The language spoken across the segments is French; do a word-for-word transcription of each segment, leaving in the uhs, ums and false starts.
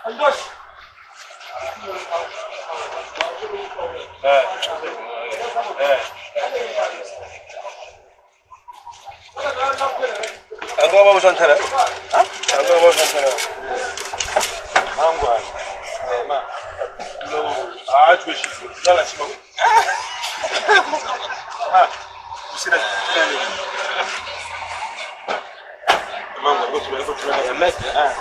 Anggo mau santana? Hah? Anggo mau santana? Anggo. Ma. Lo, ah, tu es chiffre. Là, là, c'est bon. Ah, c'est là. Mango, tu vas tu vas mettre. Ah.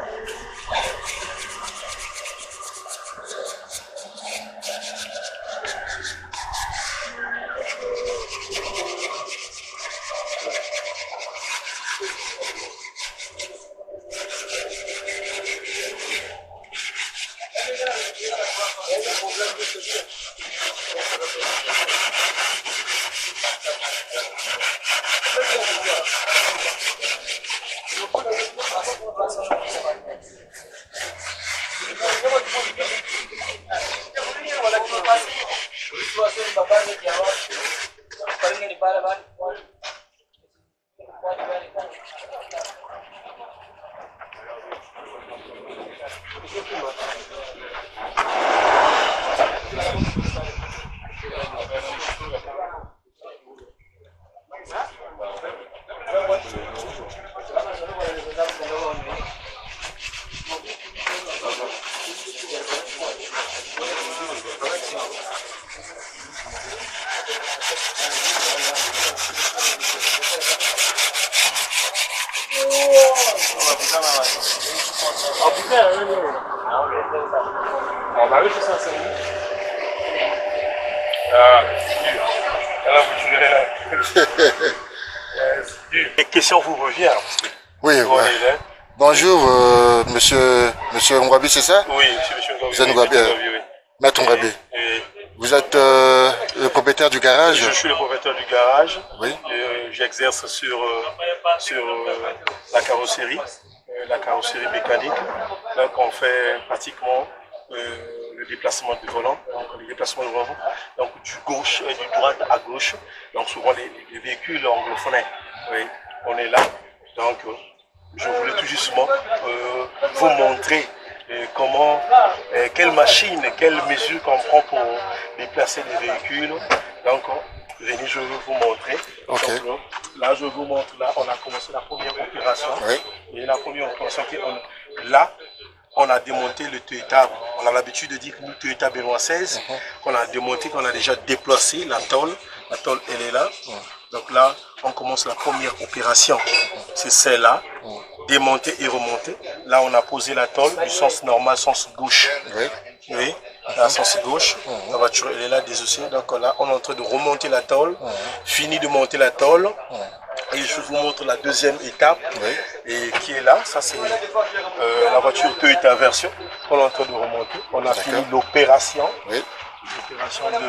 Les questions vous reviennent. Oui, ouais. Bonjour, euh, monsieur, monsieur Ngwabi, c'est ça? Oui, c'est monsieur Ngwabi. Vous êtes Ngwabi, euh, oui. Maître Ngwabi. Vous êtes euh, le propriétaire du garage? Je suis le propriétaire du garage. Oui. Euh, J'exerce sur, euh, sur euh, la carrosserie, euh, la carrosserie mécanique. Donc on fait pratiquement euh, le déplacement du volant, donc le déplacement du volant, donc du gauche et du droite à gauche. Donc souvent les, les véhicules anglophones. Oui, on est là. Donc euh, je voulais tout justement euh, vous montrer euh, comment, euh, quelle machine, quelle mesure qu'on prend pour déplacer les véhicules. Donc venez, je vais vous montrer. Okay. Donc, là, je vous montre, là, on a commencé la première opération. Oui. Et la première opération, on, là, on a démonté le Toyota. On a l'habitude de dire que nous, Toyota Benoît seize, uh-huh. qu'on a démonté, qu'on a déjà déplacé la tôle. La tôle, elle est là. Uh-huh. Donc là, on commence la première opération. Uh-huh. C'est celle-là. Uh-huh. Démonter et remonter. Là, on a posé la tôle du sens normal, sens gauche. Oui. Oui. Là, sens gauche. Uh-huh. La voiture, elle est là, désossée. Donc là, on est en train de remonter la tôle. Uh-huh. Fini de monter la tôle. Uh-huh. Et je vous montre la deuxième étape, oui. Et qui est là. Ça, c'est euh, la voiture Toyota version qu'on est en train de remonter. On a fini l'opération. Oui. L'opération de, de, de,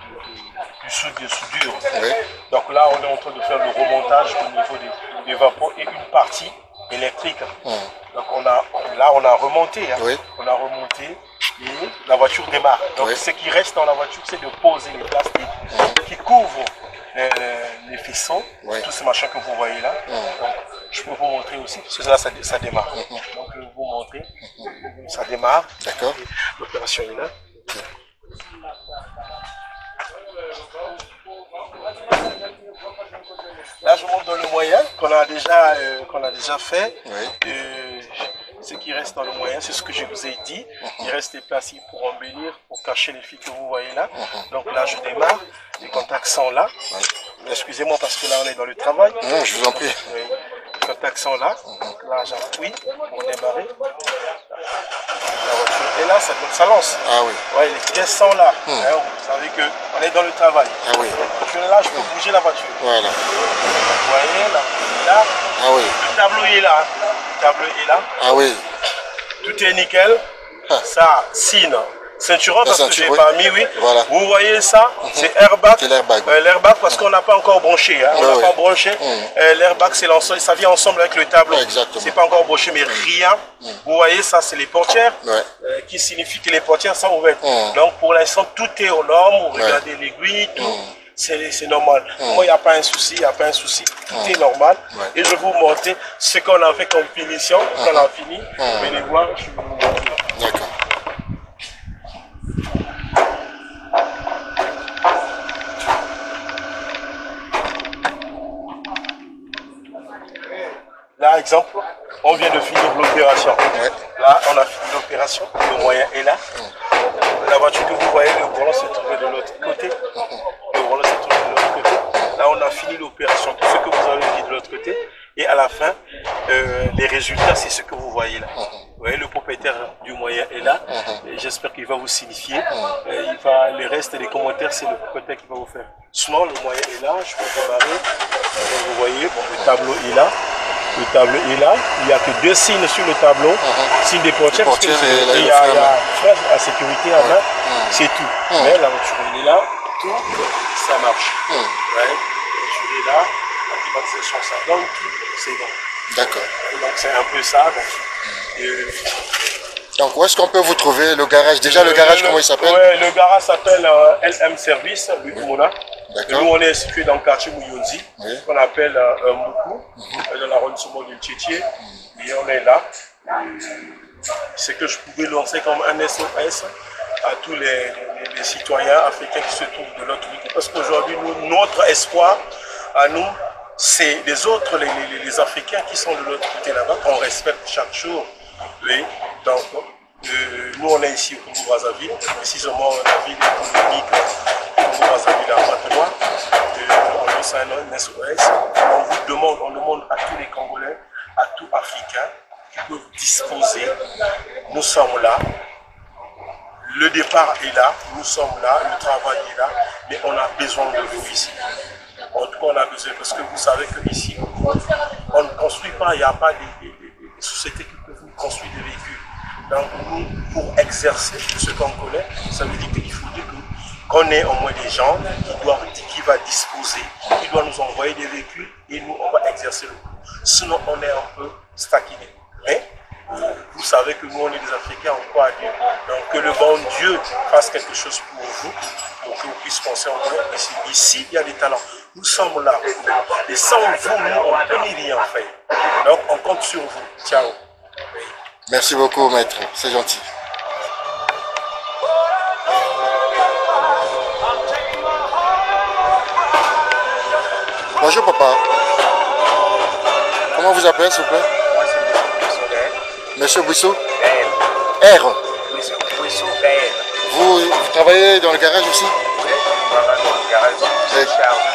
de, du soudure. De soudure. Oui. Donc là, on est en train de faire le remontage au niveau des, des vapeurs et une partie électrique. Mmh. Donc on a, là, on a remonté. Hein. Oui. On a remonté et la voiture démarre. Donc oui. Ce qui reste dans la voiture, c'est de poser les plastiques mmh. qui couvrent les, les faisceaux, oui. Tous ces machins que vous voyez là. Mmh. Donc, je peux vous montrer aussi, parce que là, ça, ça démarre. Mmh. Donc je vais vous montrer. Mmh. Ça démarre. D'accord. L'opération est là. Okay. Là, je montre dans le moyen qu'on a déjà, euh, qu'on a déjà fait. Oui. Euh, ce qui reste dans le moyen, c'est ce que je vous ai dit. Uh-huh. Il reste des places pour embellir, pour cacher les fils que vous voyez là. Uh-huh. Donc là, je démarre. Les contacts sont là. Oui. Excusez-moi parce que là, on est dans le travail. Non, je vous en prie. Oui. Les contacts sont là. Uh-huh. Là, j'appuie pour démarrer. La voiture est là, ça, donc ça lance. Ah oui. Ouais, les pièces sont là. Hmm. Hein, vous savez qu'on est dans le travail. Ah oui. Je suis là, je peux hmm. bouger la voiture. Voilà. Vous voyez, là, là. Ah oui. Le tableau est là. Le tableau est là. Ah oui. Tout est nickel. Ah. Ça, signe. Ceinturon, parce ceinture, que je n'ai oui. pas mis, oui. Voilà. Vous voyez ça, mm-hmm. c'est airbag. C'est l'airbag. Euh, l'airbag, parce qu'on n'a pas encore branché. Hein. On n'a oui, pas oui. branché. Mm. Euh, l'airbag, c'est l'ensemble. Ça vient ensemble avec le tableau. Exactement. C'est pas encore branché, mais rien. Mm. Vous voyez, ça, c'est les portières. Ouais. Euh, qui signifie que les portières sont ouvertes. Mm. Donc, pour l'instant, tout est aux normes. Vous regardez ouais. l'aiguille, tout. Mm. C'est normal. Mm. Moi, il n'y a pas un souci, il n'y a pas un souci. Tout mm. est normal. Ouais. Et je vais vous montrer ce qu'on a fait comme finition. Mm. Quand on a fini, mm. vous allez voir, je vais vous montrer. exemple, on vient de finir l'opération. Ouais. Là, on a fini l'opération, le moyen est là. La voiture que vous voyez, le volant se trouve de l'autre côté. Le volant se trouve de l'autre côté. Là, on a fini l'opération, tout ce que vous avez vu de l'autre côté. Et à la fin, euh, les résultats, c'est ce que vous voyez là. Vous voyez, le propriétaire du moyen est là. J'espère qu'il va vous signifier. Et il va, le reste des commentaires, c'est le propriétaire qui va vous faire. Sinon, le moyen est là. Je peux démarrer. Vous voyez, bon, le tableau est là. Le tableau est là. Il n'y a que deux signes sur le tableau. Uh-huh. Signe des portières. Parce que il y a, il y a frein à sécurité à main. Uh-huh. C'est tout. Uh-huh. Mais la voiture est là. Tout, ça marche. Uh-huh. Ouais. La voiture est là. La climatisation, ça donne tout. C'est bon. D'accord. Donc c'est un peu ça. Donc, euh, donc où est-ce qu'on peut vous trouver le garage? Déjà le, le garage, le, comment il s'appelle? Ouais, le garage s'appelle euh, L M Service, Bukumona. D'accord. Nous on est situé dans le quartier Mouyonzi, oui. qu'on appelle euh, Moukou, mm-hmm. dans l'arrondissement du Tchétier. Et on est là. C'est que je pouvais lancer comme un S O S à tous les, les, les citoyens africains qui se trouvent de l'autre côté. Parce qu'aujourd'hui, notre espoir à nous, c'est les autres, les, les, les Africains qui sont de l'autre côté là-bas, qu'on respecte chaque jour. Oui. Donc, euh, nous on est ici au Congo-Brazzaville, précisément la ville économique du Congo-Brazzaville à Pointe-Noire. Euh, on lance un S O S. On vous demande, on demande à tous les Congolais, à tous Africains qui peuvent disposer. Nous sommes là. Le départ est là, nous sommes là, le travail est là, mais on a besoin de vous ici. En tout cas, on a besoin, parce que vous savez qu'ici, on ne construit pas, il n'y a pas des, des, des sociétés qui peuvent nous construire des véhicules. Donc, nous, pour exercer ce qu'on connaît, ça veut dire qu'il faudrait qu'on ait au moins des gens qui, doivent, qui vont disposer, qui doivent nous envoyer des véhicules et nous, on va exercer le coup. Sinon, on est un peu stackiné. Mais, vous savez que nous, on est des Africains, on croit à Dieu. Donc, que le bon Dieu fasse quelque chose pour vous, pour que vous puissiez penser en vrai. Ici, ici, il y a des talents. Nous sommes là. Et sans vous, nous, on ne peut ni rien faire. Donc, on compte sur vous. Ciao. Merci beaucoup, maître. C'est gentil. Bonjour, papa. Comment vous appelez, s'il vous plaît? Moi, c'est Monsieur Bouissou? Gaël. R. Monsieur Bouissou Gaël. Vous, vous travaillez dans le garage aussi? Oui, je travaille dans le garage. Je suis chargé.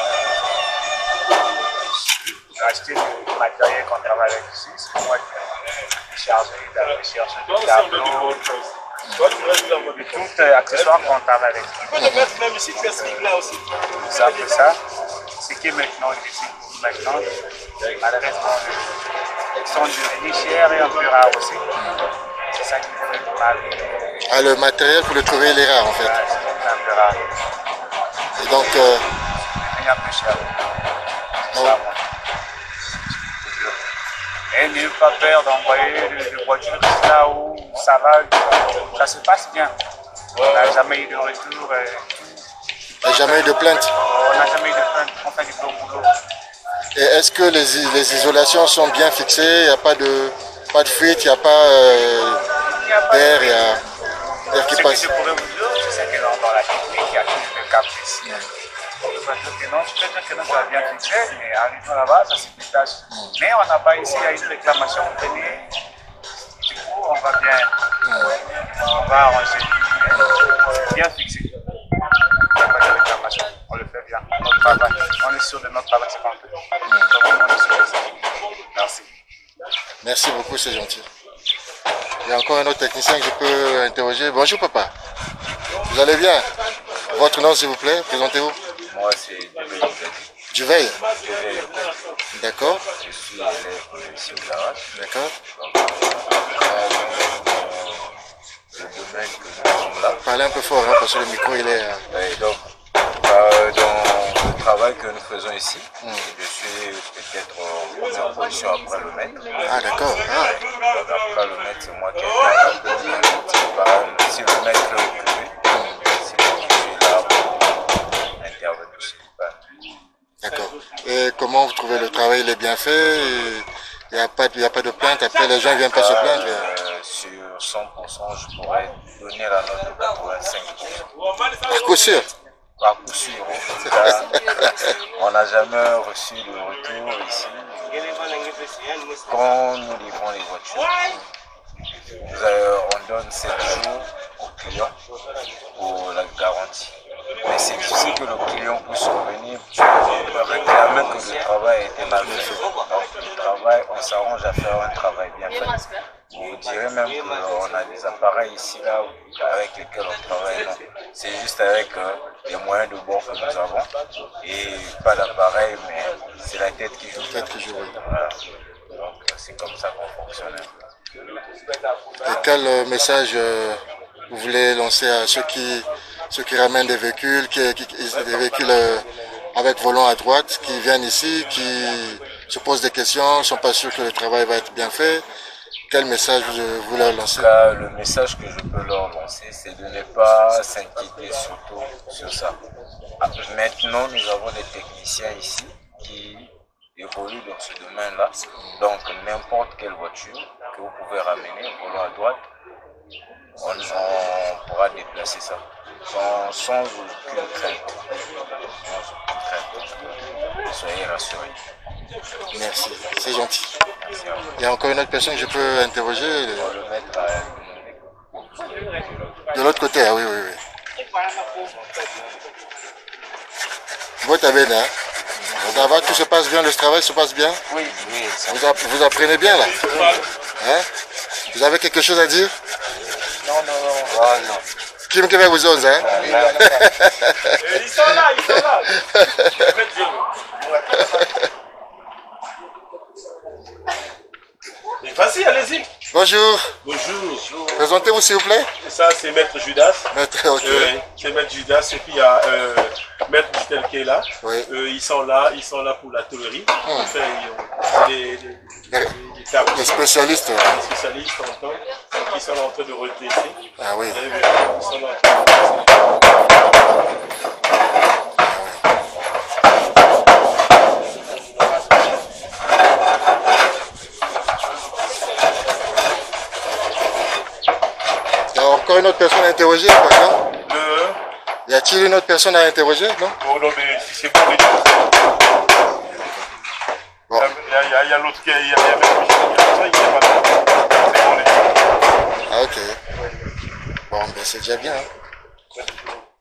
J'ai acheté du matériel qu'on travaille avec ici. C'est moi qui suis chargé d'aller chercher du tableau. Et tout accessoire qu'on travaille avec. Tu peux le mettre même ici, tu expliques là aussi. C'est un peu ça. Ce qui est maintenant ici, maintenant, malheureusement, ils sont devenus chers et un peu rares aussi. C'est ça qui me fait mal. Ah, le matériel pour le trouver, il est rare en fait. Ouais, c'est un peu rare. Et donc, euh... il y a plus cher. C'est oh. ça, moi. Et n'ayez pas peur d'envoyer des voitures là où ça va, ça se passe bien. On n'a jamais eu de retour. Et... il n'y a jamais eu de plainte? On n'a jamais eu de plainte, on fait du bon boulot. Et est-ce que les, les isolations sont bien fixées? Il n'y a pas de, pas de fuite, il n'y a pas euh, d'air, il y a l'air qui Ce passe? que je pourrais vous dire, c'est que dans, dans la technique, il y a quelques caprices. On peut dire que non, tu peux dire que non, ça va bien fixé, mais en arrivant là-bas, ça se détache. Mais on n'a pas ici, il y a une réclamation, venez. Du coup, on va bien, on va arranger. C'est bien fixé. Il n'y a pas de réclamation, on le fait bien. Notre travail, on est sûr de notre travail, c'est pas un peu. Donc, on est sûr de ça. Merci. Merci beaucoup, c'est gentil. Il y a encore un autre technicien que je peux interroger. Bonjour papa. Vous allez bien? Votre nom s'il vous plaît, présentez-vous. Moi c'est Duveil. Duveil. D'accord. Je suis élève ici au garage. D'accord. Le domaine que nous sommes là. Parlez un peu fort hein, parce que le micro il est... Euh... Oui, donc, euh, dans le travail que nous faisons ici, mm. je suis peut-être en première position après le maître. Ah d'accord. Ah. Après le maître, c'est moi qui ai fait. Si le maître est occupé, c'est moi qui suis là pour intervenir sur le pan. D'accord. Et comment vous trouvez le travail? Il est bien fait? Il n'y a pas de, il y a pas de plainte? Après les gens ne viennent pas se plaindre? euh, Sur cent pour cent, je pourrais donner la note de quatre-vingt-cinq pour cent. À coup sûr? À coup sûr. En tout cas, on n'a jamais reçu de retour ici. quand nous livrons les voitures, nous, euh, on donne sept jours au client pour la garantie. Mais c'est difficile que le client puisse revenir réclamer que le travail a été mal fait. Donc le travail, on s'arrange à faire un travail bien fait. Vous direz même qu'on a des appareils ici là avec lesquels on travaille. Non. C'est juste avec euh, les moyens de bord que nous avons et pas d'appareil, mais c'est la tête qui joue. La tête qui joue, oui. Voilà. Donc c'est comme ça qu'on fonctionne. Et quel euh, message euh, vous voulez lancer à ceux qui, ceux qui ramènent des véhicules, qui, qui, des véhicules euh, avec volant à droite, qui viennent ici, qui se posent des questions, ne sont pas sûrs que le travail va être bien fait? Quel message vous, vous leur lancez? En tout cas, le message que je peux leur lancer, c'est de ne pas s'inquiéter surtout sur ça. Maintenant, nous avons des techniciens ici qui évoluent dans ce domaine-là. Donc, n'importe quelle voiture que vous pouvez ramener, volant à droite, on, on pourra déplacer ça sans, sans aucune crainte. Sans aucune crainte. Soyez rassurés. Merci, c'est gentil. Merci à vous. Il y a encore une autre personne que je peux interroger? On va le mettre à... De l'autre côté, ah oui, oui, oui. Vous êtes bien, hein? Ça va, tout se passe bien, le travail se passe bien? Oui, oui. Ça... Vous, app vous apprenez bien là? Hein? Vous avez quelque chose à dire? Non, non, non. Oh, non. Qui me fait vous onze, hein? Ils sont là, ils sont là. Vas-y, allez-y. Bonjour. Bonjour. Présentez-vous s'il vous plaît. Ça, c'est Maître Judas. Maître, ok. Euh, c'est Maître Judas. Et puis il y a euh, Maître Justel qui est là. Oui. Euh, ils sont là, ils sont là pour la tôlerie. Hum. Enfin, ils ont des, des, des, des tables. Les spécialistes. Les spécialistes en temps. Donc ils sont là en train de redresser. Ah oui. Vous avez vu, ils sont là en train de redresser. Encore une autre personne à interroger, non? Le... Y a-t-il une autre personne à interroger, non? Oh non, mais c'est bon. Bon. Il y a, y a, y a l'autre qui est... Il y a même il est pas là. C'est bon, les... Ah ok. Bon, ben c'est déjà bien. Hein.